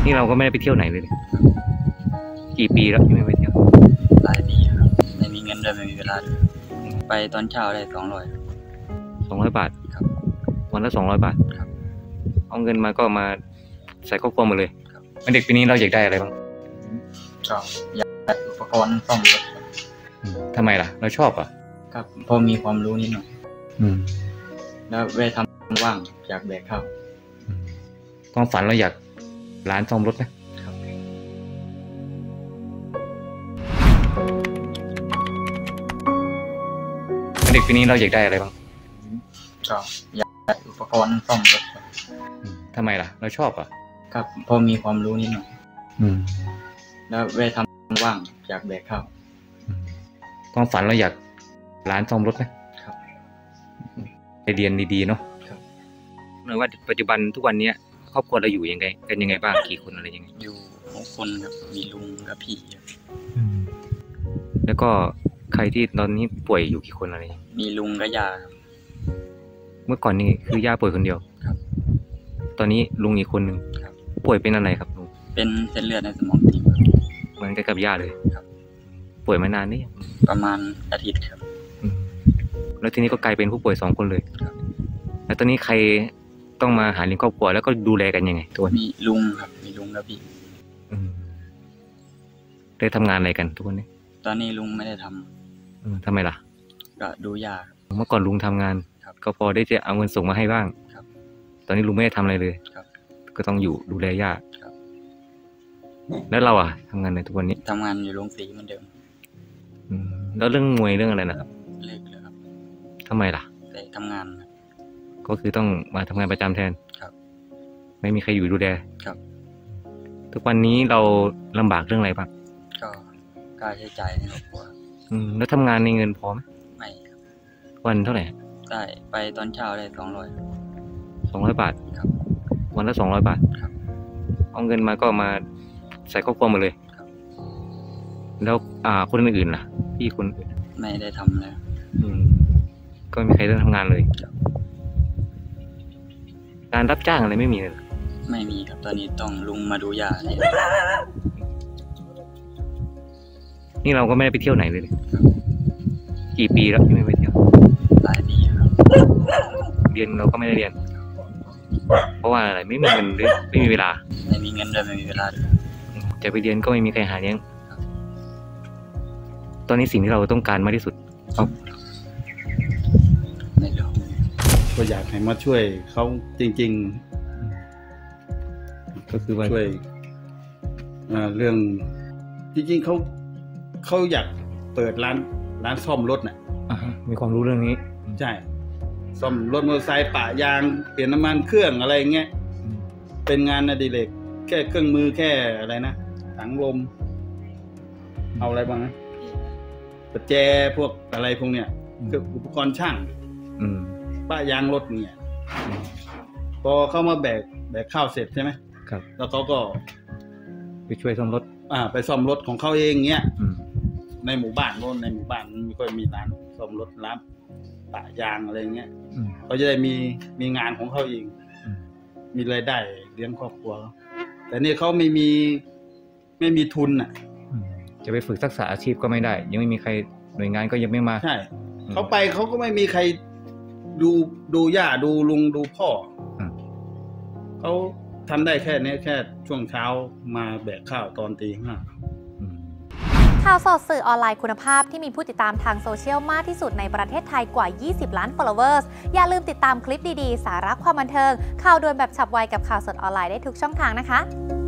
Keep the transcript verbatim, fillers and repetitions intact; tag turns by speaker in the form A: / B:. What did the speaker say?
A: นี่เราก็ไม่ได้ไปเที่ยวไหนเลยกี่ปีแล้วที่ไม่ไปเที่ยว
B: หลายปีครับไม่มีเงินด้วยไม่มีเวลาด้วยไปตอนเช้าได้สองร้อย
A: สองร้อยบาท
B: ครับ
A: วันละสองร้อยบาท
B: ครับ
A: เอาเงินมาก็มาใส่ครอบครัวหมดเลยเป็นเด็กปีนี้เราอยากได้อะไรบ้าง
B: ก็อยากได้อุปกรณ์ซ่อมรถ
A: ทำไมล่ะเราชอบอ่ะ
B: ครับพอมีความรู้นิดหน่อยแล้วเวลาทำว่างอยากแบกข้าว
A: ความฝันเราอยากร้านซ่อมรถไหม
B: ครับ
A: เป็นเด็กปีนี้เราอยากได้อะไรบ้าง
B: ก็อยากได้อุปกรณ์ซ่อมรถ
A: ทำไมล่ะเราชอบอ่ะ
B: ครับพอมีความรู้นิดหน่อยแล้วเวลาทำว่างอยากแบกข้าว
A: ความฝันเราอยากร้านซ่อมรถไหม
B: ครับ
A: ไปเรียนดีๆเนาะหมายว่าปัจจุบันทุกวันนี้ครอบครัวเราอยู่ยังไงกันยังไงบ้างกี่คนอะไรยังไง
B: อยู่หกคนครับมีลุงกับพี่
A: แล้วก็ใครที่ตอนนี้ป่วยอยู่กี่คนอะไร
B: มีลุงกับย่าครับ
A: เมื่อก่อนนี่คือย่าป่วยคนเดียว
B: ครับ
A: ตอนนี้ลุงอีกคนหนึ่งป่วยเป็นอะไรครับลุง
B: เป็นเส้นเลือดในสมองตีบ
A: เหมือนกับย่าเลย
B: ครับ
A: ป่วยมานานนี่
B: ประมาณอาทิตย์ครับ
A: แล้วทีนี้ก็กลายเป็นผู้ป่วยสองคนเลยแล้วตอนนี้ใครต้องมาหาเลี้ยงครอบครัวแล้วก็ดูแลกันยังไงทุกวัน
B: มีลุงครับมีลุงแล้วพี่
A: ได้ทำงานอะไรกันทุกวันนี้
B: ตอนนี้ลุงไม่ได้ท
A: ำทำไมล่ะ
B: ก็ดูยาก
A: เมื่อก่อนลุงทำงานก็พอได้จะเอาเงินส่งมาให้บ้างตอนนี้ลุงไม่ได้ทำอะไรเลยก็ต้องอยู่ดูแลย่าแล้วเราอ่ะทำงานในทุกวันนี้
B: ทำงานอยู่โรงสีเหมือนเดิม
A: แล้วเรื่องมวยเรื่องอะไรนะครับ
B: เลิกเลยครับ
A: ทำไมล่ะ
B: แต่ทำงาน
A: ก็คือต้องมาทำงานประจำแทน
B: ครับ
A: ไม่มีใครอยู่ดูแล
B: ครับ
A: ทุกวันนี้เราลำบากเรื่องอะไรบ้าง
B: ก็ค่าใช้จ่ายในครอบครัว
A: อืมแล้วทำงานในเงินพอไหม
B: ไม่ครับ
A: วันเท่าไหร่
B: ได้ไปตอนเช้าได้สองร้อย
A: สองร้อยบาท
B: ครับ
A: วันละสองร้อยบาท
B: ครับ
A: เอาเงินมาก็มาใส่ครอบครัวหมดเลย
B: ครับ
A: แล้วอ่าคนอื่นๆล่ะพี่คนอื่น
B: ไม่ได้ทำเลย
A: อืมก็ไม่มีใครได้ทำงานเลยการรับจ้างอะไรไม่มีเลย
B: ไม่มีครับตอนนี้ต้องลุงมาดูยาเนี่ย
A: นี่เราก็ไม่ได้ไปเที่ยวไหนเลยกี่ปีแล้วที่ไม่ไปเที่ยว
B: หลายปีครับ
A: เรียนเราก็ไม่ได้เรียนเพราะว่าอะไรไม่มีเงินหรือไม่มีเวลา
B: ไม่มีเงินด้วยไม่มีเวลาด้วย
A: จะไปเรียนก็ไม่มีใครหาเลี้ยงตอนนี้สิ่งที่เราต้องการมากที่สุด
B: ไม่รู้
C: ก็อยากให้มาช่วยเขาจริง
A: ๆก็คือว่า
C: ช่วยเรื่องจริงๆเขาเขาอยากเปิดร้านร้านซ่อมรถน่ะ
A: มีความรู้เรื่องนี้
C: ใช่ซ่อมรถมอเตอร์ไซค์ปะยางเปลี่ยนน้ำมันเครื่องอะไรเงี้ยเป็นงานอดิเรกแค่เครื่องมือแค่อะไรนะถังลมเอาอะไรบ้างนะประแจพวกอะไรพวกเนี้ยคืออุปกรณ์ช่างปะยางรถเนี่ยพอเข้ามาแบกแบกข้าวเสร็จใช่ไหม
A: ครับ
C: แล้วเขาก็
A: ไปช่วยซ่อมรถ
C: อ่าไปซ่อมรถของเขาเองเงี้ยในหมู่บ้านโน่นในหมู่บ้านไม่ค่อยมีร้านซ่อมรถร้านปะยางอะไรเงี้ยเขาจะได้มีมีงานของเขาเองมีรายได้เลี้ยงครอบครัวแต่นี่เขาไม่มีไม่มีทุนอ่ะ
A: จะไปฝึกทักษะอาชีพก็ไม่ได้ยังไม่มีใครหน่วยงานก็ยังไม่มา
C: ใช่เขาไปเขาก็ไม่มีใครดูดูย่าดูลุงดูพ่อเขาทำได้แค่นี้แค่ช่วงเช้ามาแบกข้าวตอนตีห้า
D: ข่าวสดสื่อออนไลน์คุณภาพที่มีผู้ติดตามทางโซเชียลมากที่สุดในประเทศไทยกว่ายี่สิบล้าน followers อย่าลืมติดตามคลิปดีๆสาระความบันเทิงข่าวด่วนแบบฉับไวกับข่าวสดออนไลน์ได้ทุกช่องทางนะคะ